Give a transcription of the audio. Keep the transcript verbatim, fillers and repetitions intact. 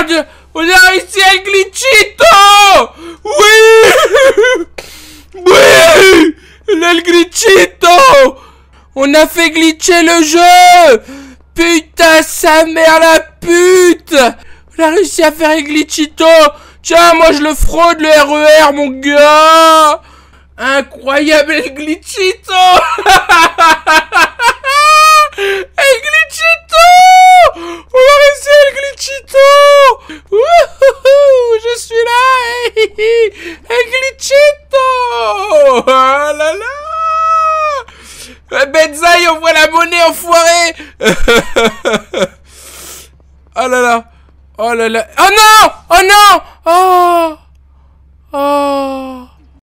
merde! On a réussi El Glitchito! Oui! Oui! El Glitchito! On a fait glitcher le jeu! Putain, sa mère la pute! On a réussi à faire El Glitchito! Tiens, moi je le fraude le R E R, mon gars! Incroyable El Glitchito! El Glitchito! On a réussi El Glitchito! Wouhou! Je suis là! El Glitchito! Oh là là! Benzaï, on voit la monnaie, enfoiré! Oh là là! Oh là là! Oh non! Oh non! Oh! Oh!